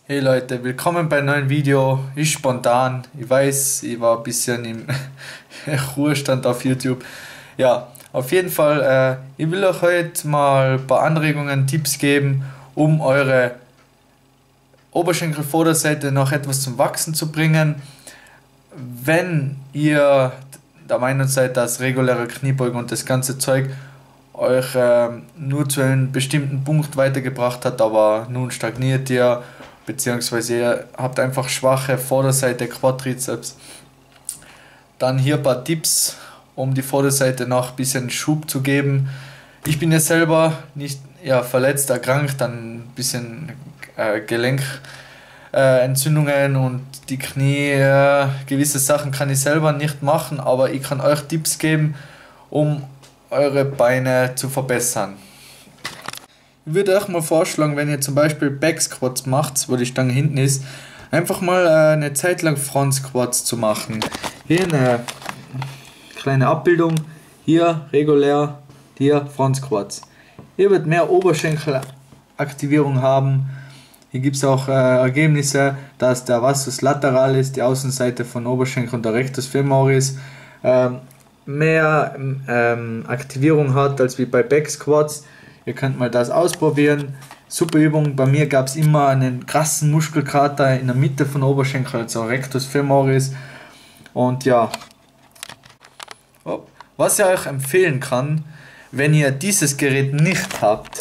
Hey Leute, willkommen bei einem neuen Video. Ist spontan. Ich weiß, ich war ein bisschen im Ruhestand auf YouTube. Ja, auf jeden Fall, ich will euch heute mal ein paar Anregungen, Tipps geben, um eure Oberschenkelvorderseite noch etwas zum Wachsen zu bringen. Wenn ihr der Meinung seid, dass reguläre Kniebeugen und das ganze Zeug euch nur zu einem bestimmten Punkt weitergebracht hat, aber nun stagniert ihr, beziehungsweise ihr habt einfach schwache Vorderseite Quadrizeps, dann hier ein paar Tipps, um die Vorderseite noch ein bisschen Schub zu geben. Ich bin ja selber nicht verletzt, erkrankt, dann ein bisschen Gelenkentzündungen und die Knie, gewisse Sachen kann ich selber nicht machen, aber ich kann euch Tipps geben, um eure Beine zu verbessern. Ich würde euch mal vorschlagen, wenn ihr zum Beispiel Back Squats macht, wo die Stange hinten ist, einfach mal eine Zeit lang Front Squats zu machen. Hier eine kleine Abbildung, hier regulär, hier Front Squats. Ihr werdet mehr Oberschenkelaktivierung haben. Hier gibt es auch Ergebnisse, dass der Vastus lateralis, die Außenseite von Oberschenkel und der Rectus femoris, mehr Aktivierung hat als wie bei Back Squats. Ihr könnt mal das ausprobieren. Super Übung. Bei mir gab es immer einen krassen Muskelkater in der Mitte von Oberschenkel, also Rectus femoris. Und ja, was ich euch empfehlen kann, wenn ihr dieses Gerät nicht habt,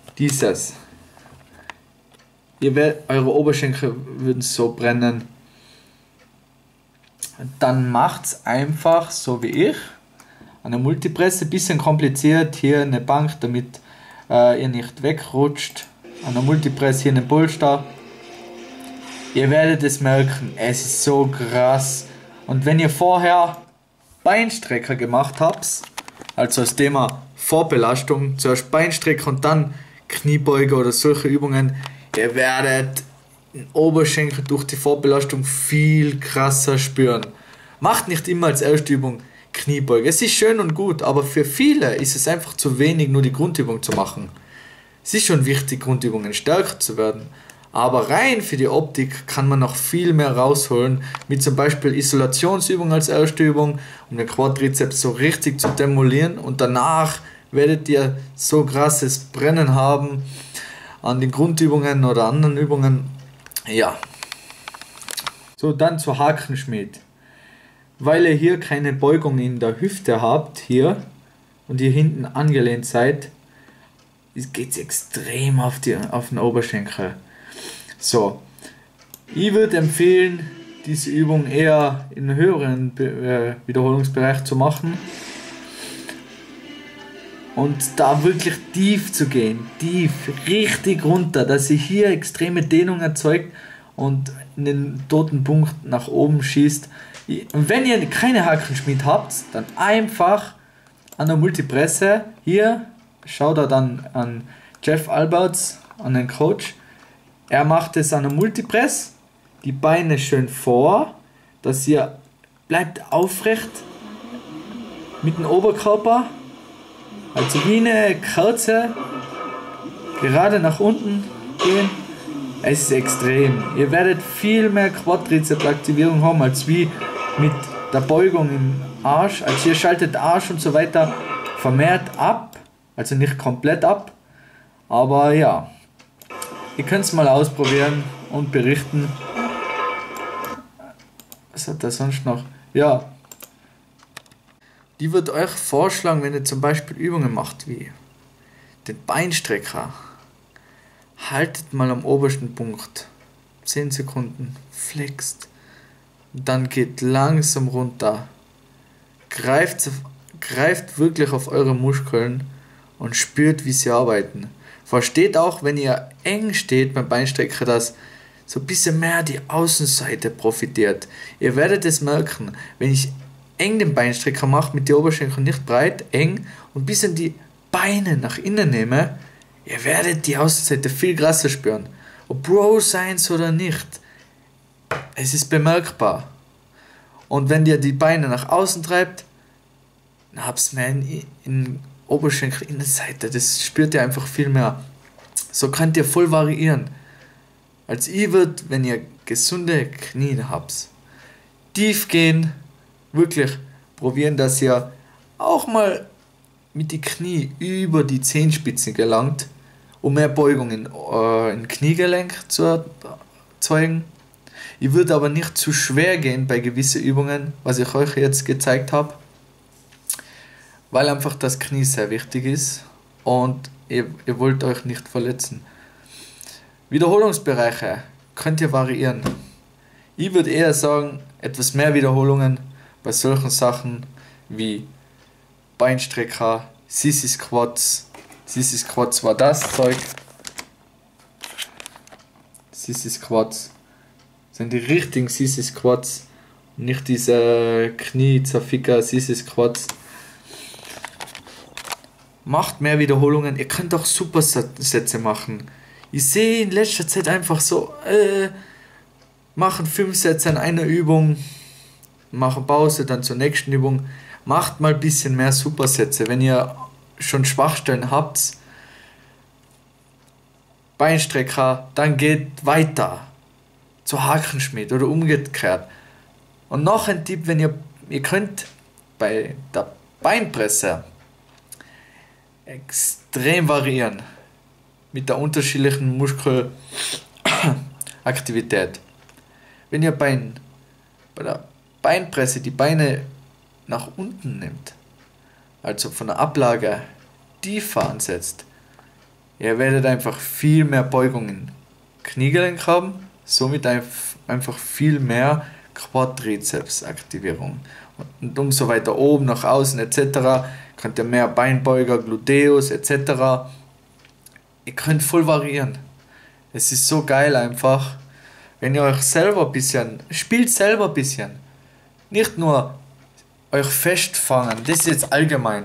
eure Oberschenkel würden so brennen, dann macht's einfach so wie ich. Eine Multipresse, bisschen kompliziert, hier eine Bank, damit ihr nicht wegrutscht. An der Multipresse hier eine Polster. Ihr werdet es merken, es ist so krass. Und wenn ihr vorher Beinstrecker gemacht habt, also das Thema Vorbelastung, zuerst Beinstrecker und dann Kniebeuge oder solche Übungen, ihr werdet den Oberschenkel durch die Vorbelastung viel krasser spüren. Macht nicht immer als erste Übung Kniebeuge. Es ist schön und gut, aber für viele ist es einfach zu wenig, nur die Grundübung zu machen. Es ist schon wichtig, Grundübungen stärker zu werden, aber rein für die Optik kann man noch viel mehr rausholen, mit zum Beispiel Isolationsübung als erste Übung, um den Quadrizeps so richtig zu demolieren, und danach werdet ihr so krasses Brennen haben an den Grundübungen oder anderen Übungen. Ja. So, dann zu Hakenschmied. Weil ihr hier keine Beugung in der Hüfte habt, hier, und ihr hinten angelehnt seid, geht es extrem auf den Oberschenkel. So, ich würde empfehlen, diese Übung eher in höheren Wiederholungsbereich zu machen und da wirklich tief zu gehen, tief, richtig runter, dass sie hier extreme Dehnung erzeugt und in den toten Punkt nach oben schießt. Und wenn ihr keine Hakenschmied habt, dann einfach an der Multipresse, hier, schaut da dann an Jeff Alberts, an den Coach, er macht es an der Multipress, die Beine schön vor, dass ihr bleibt aufrecht mit dem Oberkörper, also wie eine Kerze, gerade nach unten gehen. Es ist extrem. Ihr werdet viel mehr Quadrizepsaktivierung haben als wie mit der Beugung im Arsch. Also ihr schaltet Arsch und so weiter vermehrt ab, also nicht komplett ab, aber ja, ihr könnt es mal ausprobieren und berichten. Was hat er sonst noch? Ja, die wird euch vorschlagen, wenn ihr zum Beispiel Übungen macht wie den Beinstrecker. Haltet mal am obersten Punkt 10 Sekunden, flext, dann geht langsam runter, greift wirklich auf eure Muskeln und spürt, wie sie arbeiten. Versteht auch, wenn ihr eng steht beim Beinstrecker, dass so ein bisschen mehr die Außenseite profitiert. Ihr werdet es merken, wenn ich eng den Beinstrecker mache, mit den Oberschenkeln nicht breit, eng, und ein bisschen die Beine nach innen nehme, ihr werdet die Außenseite viel krasser spüren. Ob Bro Science oder nicht, es ist bemerkbar. Und wenn ihr die Beine nach außen treibt, dann habt ihr mehr in Oberschenkel, Innenseite, das spürt ihr einfach viel mehr. So könnt ihr voll variieren. als ich würde, wenn ihr gesunde Knie habt, tief gehen, wirklich probieren, dass ihr auch mal mit die Knie über die Zehenspitzen gelangt, um mehr Beugung in Kniegelenk zu erzeugen. Ich würde aber nicht zu schwer gehen bei gewissen Übungen, was ich euch jetzt gezeigt habe, weil einfach das Knie sehr wichtig ist und ihr wollt euch nicht verletzen. Wiederholungsbereiche könnt ihr variieren. Ich würde eher sagen, etwas mehr Wiederholungen bei solchen Sachen wie Beinstrecker, Sissy Squats. Sissy Squats war das Zeug. Sissy Squats sind die richtigen Sissy Squats, nicht diese Knie-Zerficker Sissy Squats. Macht mehr Wiederholungen, ihr könnt auch Supersätze machen. Ich sehe in letzter Zeit einfach so, machen 5 Sätze an einer Übung, machen Pause, dann zur nächsten Übung. Macht mal ein bisschen mehr Supersätze. Wenn ihr schon Schwachstellen habt, Beinstrecker, dann geht weiter zu Hakenschmied oder umgekehrt. Und noch ein Tipp, wenn ihr könnt bei der Beinpresse extrem variieren mit der unterschiedlichen Muskelaktivität. Wenn ihr bei der Beinpresse die Beine nach unten nimmt, also von der Ablage tiefer ansetzt, ihr werdet einfach viel mehr Beugung im Kniegelenk haben, somit einfach viel mehr Quadrizepsaktivierung. Und umso weiter oben, nach außen etc. könnt ihr mehr Beinbeuger, Gluteus etc. Ihr könnt voll variieren. Es ist so geil einfach, wenn ihr euch selber ein bisschen, spielt selber ein bisschen. Nicht nur euch festfangen, das ist jetzt allgemein.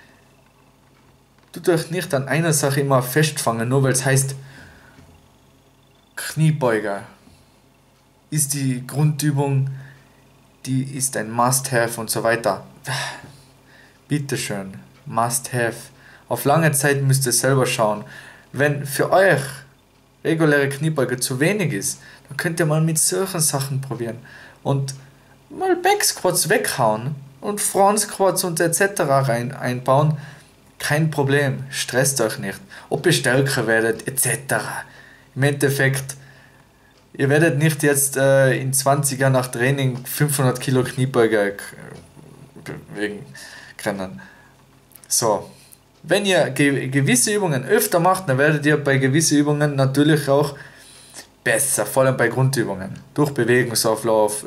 Tut euch nicht an einer Sache immer festfangen, nur weil es heißt Kniebeuger ist die Grundübung, die ist ein Must-Have und so weiter. Bitteschön, Must-Have. Auf lange Zeit müsst ihr selber schauen. Wenn für euch reguläre Kniebeuge zu wenig ist, dann könnt ihr mal mit solchen Sachen probieren und mal Backsquats weghauen und Front Squats und etc. einbauen. Kein Problem, stresst euch nicht. Ob ihr stärker werdet etc. Im Endeffekt, ihr werdet nicht jetzt in 20 Jahren nach Training 500 Kilo Kniebeuge bewegen können. So, wenn ihr gewisse Übungen öfter macht, dann werdet ihr bei gewissen Übungen natürlich auch besser, vor allem bei Grundübungen. Durch Bewegungsablauf,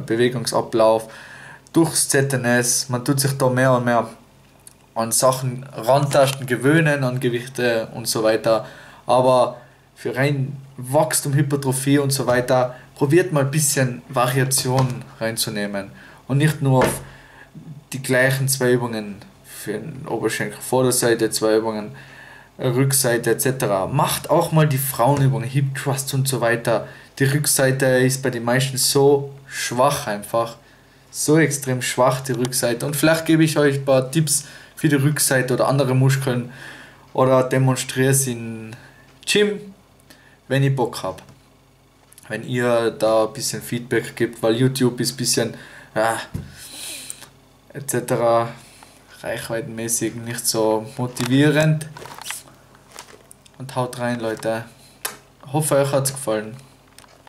durchs ZNS, man tut sich da mehr und mehr an Sachen rantasten, gewöhnen, an Gewichte und so weiter. Aber für rein Wachstum, Hypertrophie und so weiter, probiert mal ein bisschen Variation reinzunehmen und nicht nur auf die gleichen 2 Übungen für den Oberschenkel, Vorderseite, 2 Übungen, Rückseite etc. Macht auch mal die Frauenübungen, Hip Thrust und so weiter. Die Rückseite ist bei den meisten so schwach einfach, so extrem schwach die Rückseite, und vielleicht gebe ich euch ein paar Tipps für die Rückseite oder andere Muskeln oder demonstriere es in Gym, wenn ich Bock habe. Wenn ihr da ein bisschen Feedback gibt, weil YouTube ist ein bisschen etc. reichweitenmäßig nicht so motivierend. Und haut rein, Leute. Hoffe, euch hat es gefallen.